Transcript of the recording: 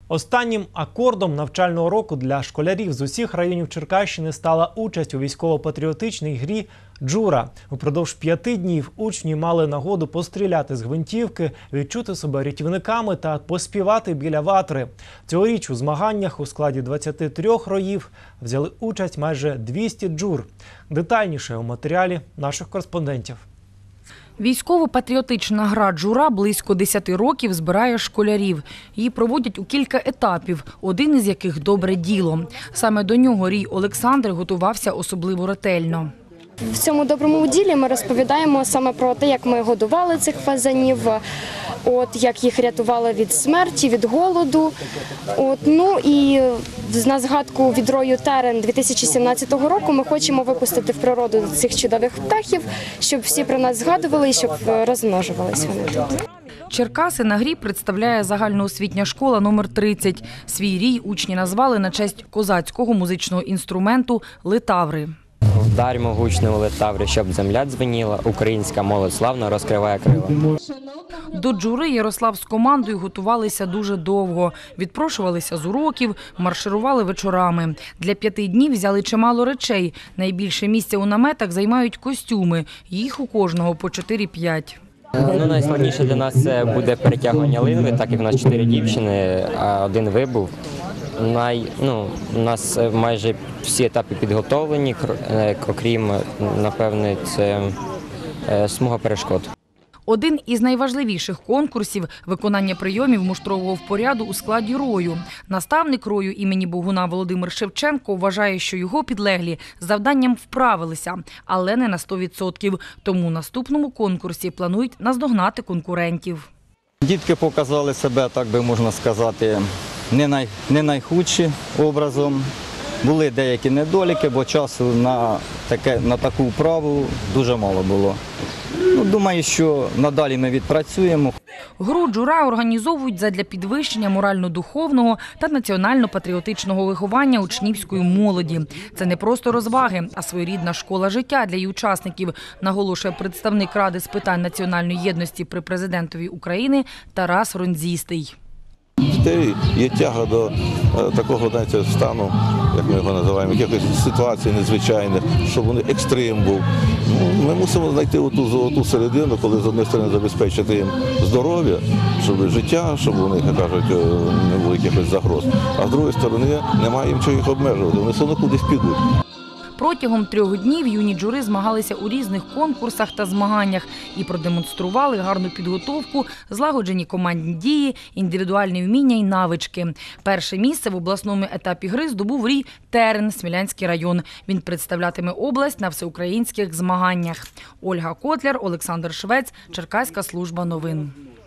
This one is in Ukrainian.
Останнім акордом навчального року для школярів з усіх районів Черкащини стала участь у військово-патріотичній грі «Джура». Упродовж 5 днів учні мали нагоду постріляти з гвинтівки, відчути себе рятівниками та поспівати біля ватри. Цьогоріч у змаганнях у складі 23 роїв взяли участь майже 200 джур. Детальніше у матеріалі наших кореспондентів. Військово-патріотична гра «Джура» близько 10 років збирає школярів. Її проводять у кілька етапів, один із яких – «Добре діло». Саме до нього Рій Олександр готувався особливо ретельно. В цьому доброму ділі ми розповідаємо саме про те, як ми годували цих фазанів, як їх рятували від смерті, від голоду. І на згадку від рою Терен 2017 року ми хочемо випустити в природу цих чудових птахів, щоб всі про нас згадували і щоб розмножувалися вони тут. Черкаси на грі представляє загальноосвітня школа номер 30. Свій рій учні назвали на честь козацького музичного інструменту «Литаври». Вдаримо гучно литаври, щоб земля дзвеніла, українська молодь славно розкриває крила. До джури Ярослав з командою готувалися дуже довго. Відпрошувалися з уроків, марширували вечорами. Для 5 днів взяли чимало речей. Найбільше місця у наметах займають костюми. Їх у кожного по 4-5. Найскладніше для нас це буде перетягування линви, так як в нас 4 дівчини, а 1 вибув. У нас майже всі етапи підготовлені, окрім, напевне, це смуга перешкод. Один із найважливіших конкурсів – виконання прийомів муштрового впоряду у складі рою. Наставник рою імені Богуна Володимир Шевченко вважає, що його підлеглі з завданням вправилися, але не на 100%. Тому у наступному конкурсі планують наздогнати конкурентів. Дітки показали себе, так би можна сказати, не найхудші образом. Були деякі недоліки, бо часу на таку вправу дуже мало було. Думаю, що надалі ми відпрацюємо. Гру «Джура» організовують задля підвищення морально-духовного та національно-патріотичного виховання учнівської молоді. Це не просто розваги, а своєрідна школа життя для її учасників, наголошує представник Ради з питань національної єдності при президентові України Тарас Ронзістий. Дітей є тяга до такого стану, як ми його називаємо, якихось ситуацій незвичайних, щоб вони екстрим був. Ми мусимо знайти ту золоту середину, коли з однієї сторони забезпечити їм здоров'я, щоб життя, щоб у них, як кажуть, не було якихось загроз. А з другої сторони, немає їм чого їх обмежувати, вони все одно кудись підуть. Протягом 3 днів юні джури змагалися у різних конкурсах та змаганнях і продемонстрували гарну підготовку, злагоджені командні дії, індивідуальні вміння і навички. Перше місце в обласному етапі гри здобув рій Терен, Смілянський район. Він представлятиме область на всеукраїнських змаганнях. Ольга Котляр, Олександр Швець, Черкаська служба новин.